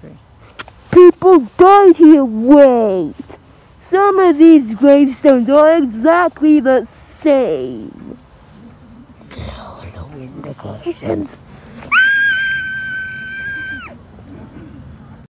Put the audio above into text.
People died here. Wait. Some of these gravestones are exactly the same. No indications.